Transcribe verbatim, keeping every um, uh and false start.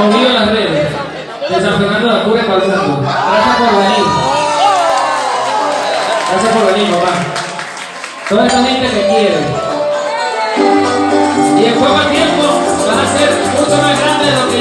movido las redes de San Fernando de Apure para el Santo. Gracias por venir. Gracias por venir, papá. Toda esta gente que quiere. Y en poco tiempo van a ser mucho más grandes de lo que